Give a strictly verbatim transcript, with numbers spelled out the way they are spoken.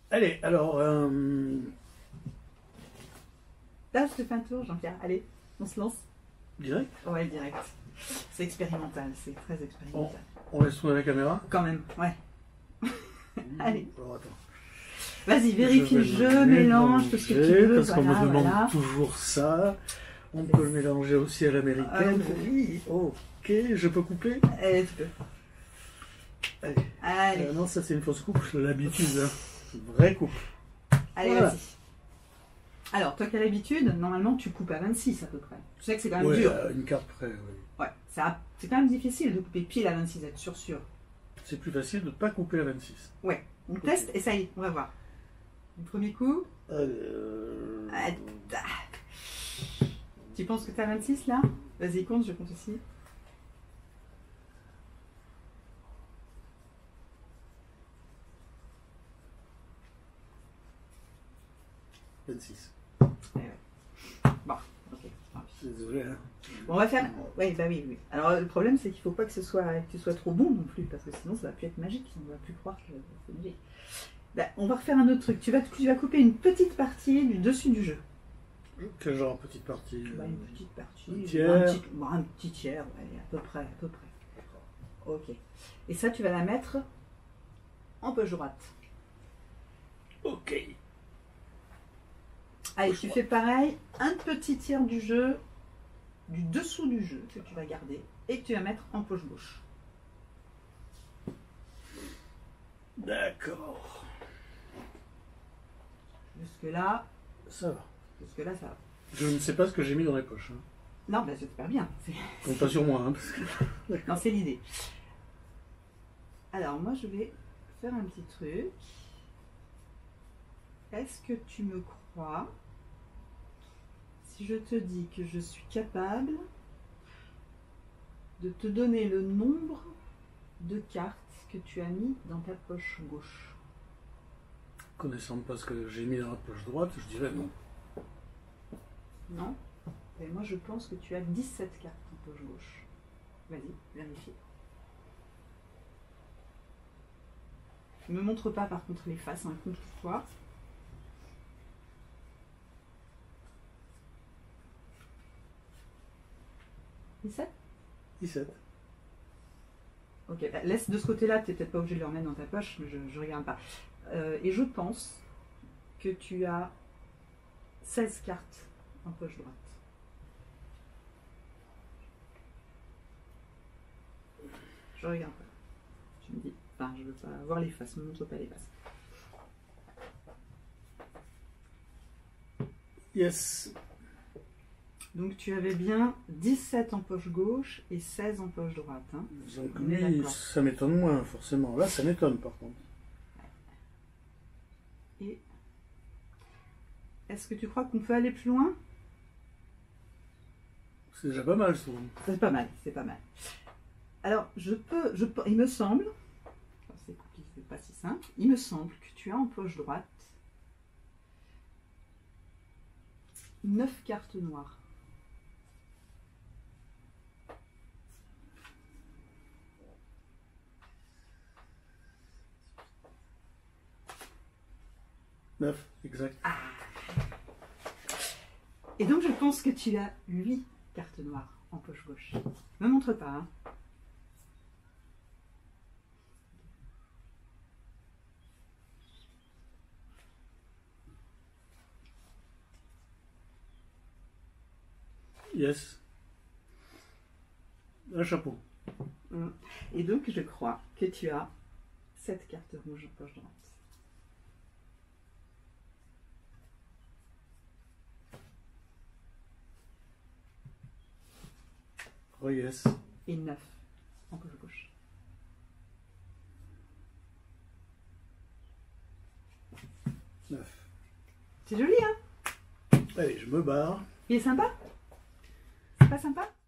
Allez, alors... Euh... Là, je te fais un tour, Jean-Pierre. Allez, on se lance. Direct? Ouais, direct. C'est expérimental, c'est très expérimental. On, on laisse tourner la caméra? Quand même, ouais. Allez. Alors, attends. Vas-y, vérifie le jeu, mélanger, mélange tout ce que tu veux. Parce qu'on voilà, me demande voilà. toujours ça. On peut le mélanger aussi à l'américaine. Ah, oui. Ok, je peux couper? Allez, tu peux. Allez. Allez, Euh, non, ça c'est une fausse coupe, j'ai l'habitude. Hein. Vraie coupe. allez, Voilà. vas-y. Alors, toi qui as l'habitude, normalement tu coupes à vingt-six à peu près. Tu sais que c'est quand même Ouais, dur. euh, une carte près, oui. Ouais, ça- c'est quand même difficile de couper pile à vingt-six, être sûr sûr. C'est plus facile de ne pas couper à vingt-six. Ouais, on teste et ça y est, on va voir. Le premier coup, Euh... ah, ah. Tu penses que tu as vingt-six là? Vas-y, compte, je compte aussi. vingt-six. Eh ouais. Bon, ok. Désolé. Hein. Bon, on va faire. Oui, bah oui, oui. Alors le problème, c'est qu'il faut pas que ce soit, que tu sois trop bon non plus, parce que sinon ça va plus être magique. On va plus croire que c'est magique. Bah, on va refaire un autre truc. Tu vas, tu vas couper une petite partie du dessus du jeu. Quel genre de petite partie? Bah, une petite partie. Un tiers. Un petit, bon, un petit tiers, ouais, à peu près, à peu près. Ok. Et ça, tu vas la mettre en poche droite. Ok. Allez, Poche tu droite. fais pareil, un petit tiers du jeu, du dessous du jeu que tu vas garder et que tu vas mettre en poche gauche. D'accord. Jusque là, Ça va. jusque là, ça va. Je ne sais pas ce que j'ai mis dans les poches. Hein. Non, bah, c'est super bien. C'est- Compte pas sur moi. Hein, parce que... Non, c'est l'idée. Alors, moi, je vais faire un petit truc. Est-ce que tu me crois si je te dis que je suis capable de te donner le nombre de cartes que tu as mis dans ta poche gauche? Connaissant pas ce que j'ai mis dans la poche droite, je dirais non. Non? Et moi, je pense que tu as dix-sept cartes en poche gauche. Vas-y, vérifie. Ne me montre pas, par contre, les faces, un compte pour toi. dix-sept? dix-sept. Ok, bah, laisse de ce côté-là, tu n'es peut-être pas obligé de le remettre dans ta poche, mais je ne regarde pas. Euh, et je pense que tu as seize cartes en poche droite. Je regarde pas. Tu me dis. Enfin, je veux pas voir les faces, ne me montre pas les faces. Yes. Donc tu avais bien dix-sept en poche gauche et seize en poche droite. Hein. Donc On est lui, d'accord. ça m'étonne moins, forcément. Là, ça m'étonne, par contre. Et est-ce que tu crois qu'on peut aller plus loin? C'est déjà pas mal, souvent. C'est pas mal, c'est pas mal. Alors, je peux, je peux, il me semble, enfin, c'est c'est pas si simple, il me semble que tu as en poche droite neuf cartes noires. neuf, exact. Ah. Et donc, je pense que tu as huit cartes noires en poche gauche. Ne me montre pas, hein. Yes. Un chapeau. Et donc, je crois que tu as sept cartes rouges en poche droite. Oh yes. Et neuf en poche gauche. neuf. C'est joli, hein? Allez, je me barre. Il est sympa? C'est pas sympa?